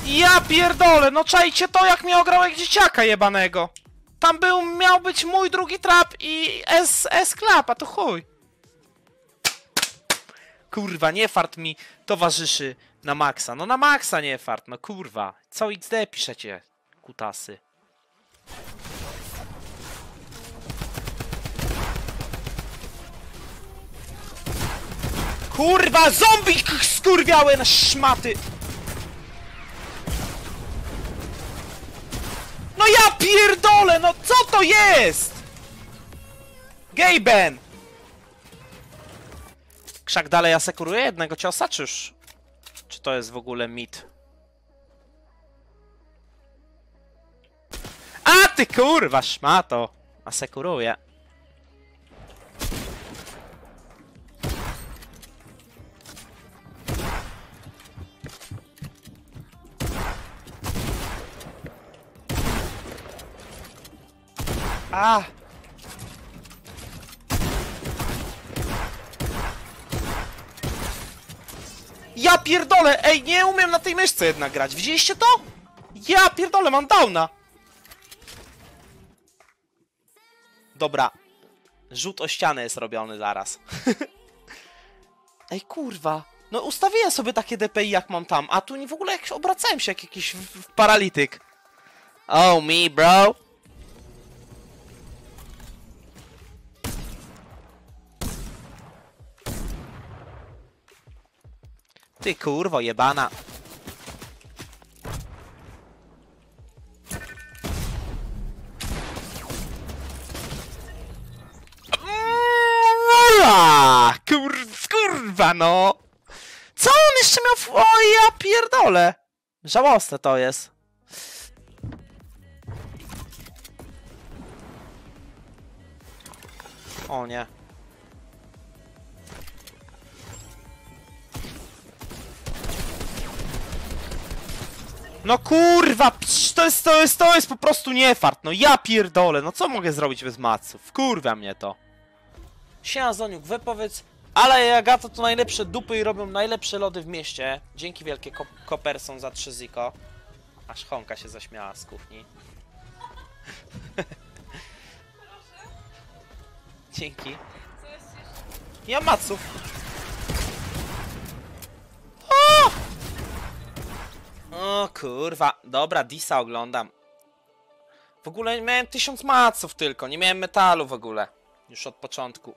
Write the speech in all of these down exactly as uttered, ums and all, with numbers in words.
Ja pierdolę, no czajcie to, jak mnie ograł jak dzieciaka jebanego. Tam był, miał być mój drugi trap i S, S-klap, a to chuj. Kurwa, nie fart mi towarzyszy na maksa. No na maksa nie fart, no kurwa. Co X D piszecie, kutasy? Kurwa, zombie skurwiałe na szmaty! No ja pierdolę, no co to jest? Gaben! Krzak dalej asekuruje jednego ciosa, czy już? Czy to jest w ogóle mit? A ty kurwa szmato! Asekuruje. A! Ja pierdolę! Ej, nie umiem na tej myszce jednak grać. Widzieliście to? Ja pierdolę, mam downa. Dobra. Rzut o ścianę jest robiony zaraz. Ej, kurwa. No ustawiłem sobie takie D P I jak mam tam, a tu w ogóle jak obracałem się jak jakiś w, w paralityk. Oh me, bro. Ty kurwo jebana. Kur, kurwa no. Co on jeszcze miał w... O ja pierdolę. Żałosne to jest. O nie. No kurwa, psz, to jest, to jest, to jest po prostu niefart, no ja pierdolę, no co mogę zrobić bez maców? Kurwa mnie to. Siema Zoniuk, wypowiedz, ale i Agata to najlepsze dupy i robią najlepsze lody w mieście. Dzięki wielkie ko Koperson za trzy ziko. Aż Honka się zaśmiała z kuchni. Dzięki. Nie mam maców. O! O kurwa, dobra, Disa oglądam. W ogóle miałem tysiąc maców tylko, nie miałem metalu w ogóle. Już od początku.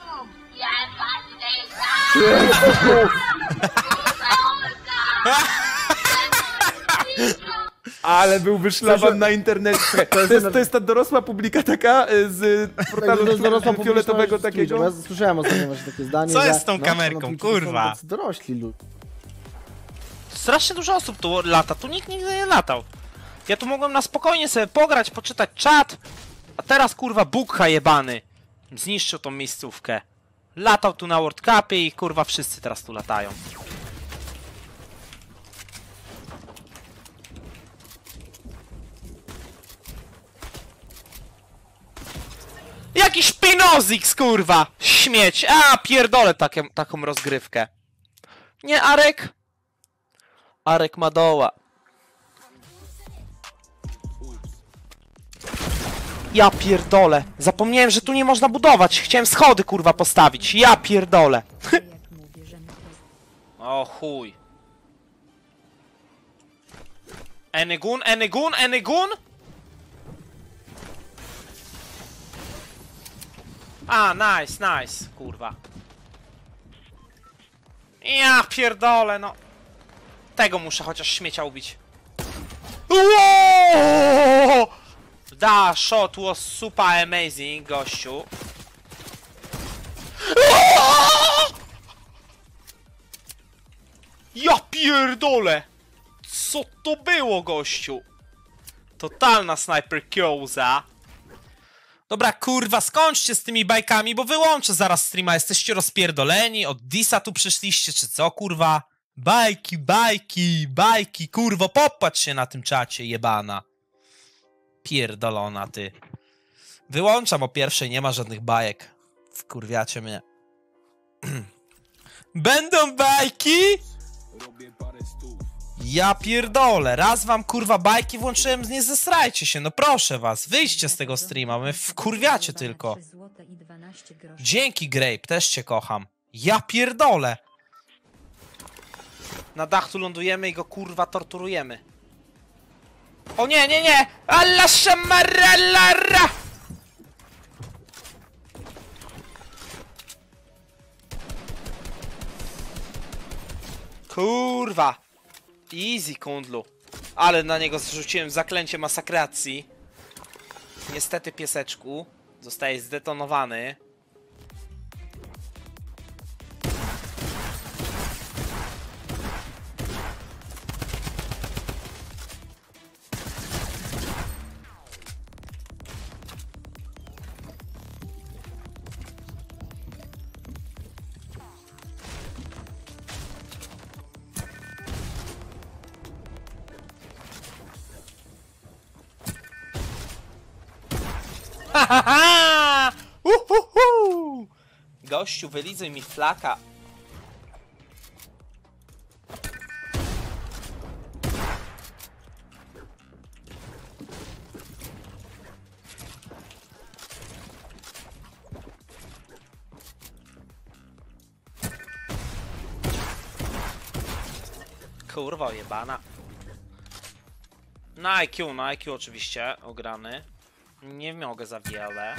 Ale byłby szlaban na internecie. To jest, to jest ta dorosła publika taka z portalu dorosła fioletowego takiego. Ja słyszałem ostatnio właśnie takie zdanie. Co że, jest z tą no, kamerką, no, kurwa? są dorośli ludzie. Strasznie dużo osób tu lata, tu nikt nigdy nie latał. Ja tu mogłem na spokojnie sobie pograć, poczytać czat, a teraz kurwa Bugha jebany zniszczył tą miejscówkę. Latał tu na World Cupie i kurwa wszyscy teraz tu latają. Jakiś Pinozix kurwa! Śmieć! A pierdolę takie, taką rozgrywkę. Nie Arek? Arek ma doła. Ja pierdolę. Zapomniałem, że tu nie można budować. Chciałem schody kurwa postawić. Ja pierdolę. O chuj. Enegun, Enegun, Enegun? A, nice, nice, kurwa. Ja pierdolę, no. Tego muszę chociaż śmiecia ubić. Wow! Da, shot was super amazing, gościu. Ja pierdolę! Co to było, gościu? Totalna sniper kioza. Dobra, kurwa, skończcie z tymi bajkami, bo wyłączę zaraz streama. Jesteście rozpierdoleni? Od Disa tu przyszliście, czy co, kurwa? Bajki, bajki, bajki, kurwo, popatrz się na tym czacie, jebana. Pierdolona, ty. Wyłączam, o pierwszej nie ma żadnych bajek. Wkurwiacie mnie. Będą bajki? Ja pierdolę, raz wam kurwa bajki włączyłem, nie zesrajcie się, no proszę was, wyjście z tego streama, my wkurwiacie tylko. Dzięki Grape, też cię kocham. Ja pierdolę. Na dachtu lądujemy i go kurwa torturujemy. O nie, nie, nie! Alla shamarallara! Kurwa! Easy, kundlu. Ale na niego zrzuciłem zaklęcie masakracji. Niestety, pieseczku, zostaje zdetonowany. Hahaha! Uhuhu! Gościu, wylizuj mi flaka. Kurwa jebana. Na I Q, na I Q oczywiście, ograny. Nie mogę za wiele.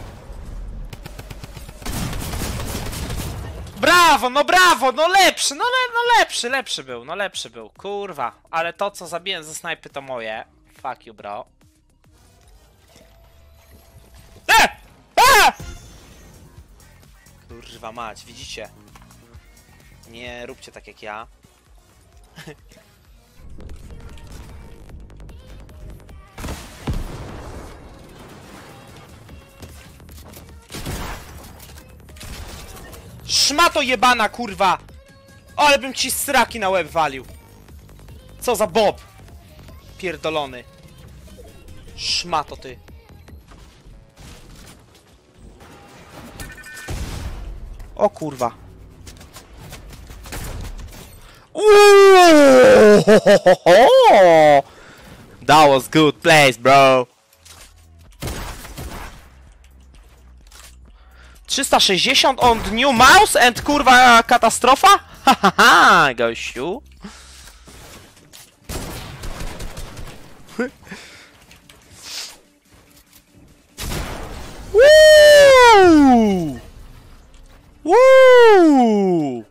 Brawo, no brawo, no lepszy, no, le, no lepszy, lepszy był, no lepszy był, kurwa. Ale to, co zabiłem ze snajpy, to moje. Fuck you, bro. E! E! Kurwa mać, widzicie? Nie róbcie tak jak ja. Szmato jebana, kurwa! Ale bym ci straki na łeb walił. Co za bob? Pierdolony. Szmato ty. O kurwa. Uuuu! That was good place, bro. trzysta sześćdziesiąt on new mouse and kurwa katastrofa? Hahaha, gościu. Woo! Woo!